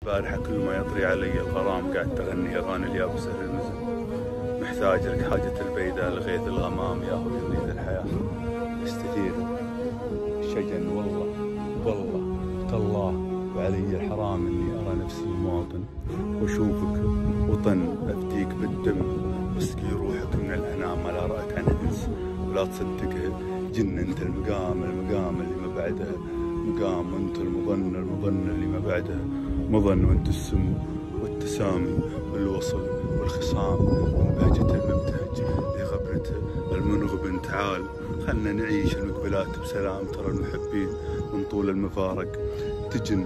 البارحة كل ما يطري علي الغرام قاعد تغني أغاني اليابسة للمزن. محتاج لك حاجة البيدة لغيث الغمام يا هو يغيث الحياة. استثير شجن والله تالله وعلي الحرام إني أرى نفسي مواطن وأشوفك وطن أفديك بالدم واسقي روحك من الأنام لا رأت عن إنس ولا تصدقه جن. أنت المقام اللي ما بعدها مقام، وأنت المظن اللي ما بعدها مظن، وأنت السمو والتسامي والوصل والخصام وبهجة المبتهج لغبرته المنغبن. تعال خلنا نعيش المقبلات بسلام، ترى المحبين من طول المفارق تجن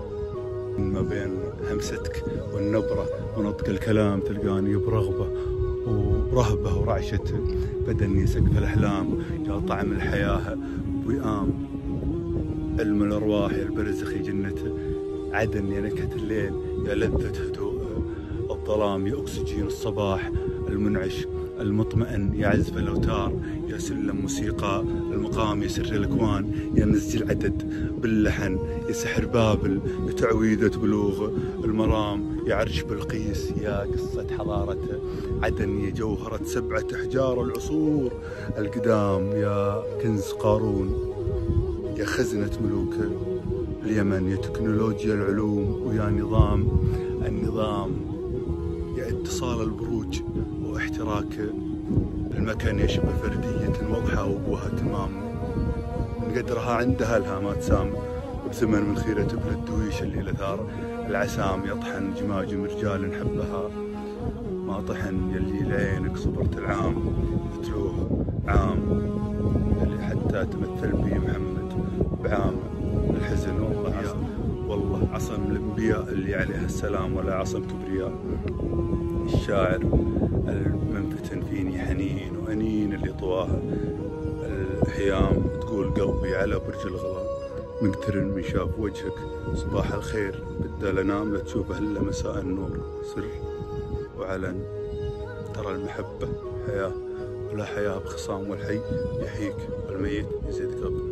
ما بين همستك والنبرة ونطق الكلام، تلقاني برغبة ورهبة ورعشة بدني سقف الأحلام. يا طعم الحياة وئام علم الأرواح يا البرزخ جنته عدن، يا نكهة الليل يا لذة هدوء الظلام، يا أكسجين الصباح المنعش المطمئن، يا عزف الأوتار يا سلم موسيقى المقام، يا سر الأكوان يا مزج العدد باللحن، يا سحر بابل يا تعويذة بلوغ المرام، يا عرش بلقيس يا قصة حضارة عدن، يا جوهرة 7 أحجار العصور القدام، يا كنز قارون يا خزنة ملوك اليمن، يا تكنولوجيا العلوم ويا النظام، يا اتصال البروج واحتراك المكان، يا شبه فردية واضحة وابوها تمام من قدرها عندها لها ما تسام، بثمن من خيرة ابن الدويش اللي لثار العسام، يطحن جماجم رجال حبها ما طحن، يلي لعينك صبرت العام قتلوه عام، اللي حتى تمثل بي محمد بعام الحزن. والله عصم الانبياء اللي عليها السلام ولا عصم كبرياء. الشاعر المنفتن فيني حنين وانين اللي طواها الهيام، تقول قلبي على برج الغلا مقترن من شاف وجهك صباح الخير، بدال انام لا تشوفه الا مساء النور سر وعلن. ترى المحبة حياة ولا حياة بخصام، والحي يحييك والميت يزيد قبل.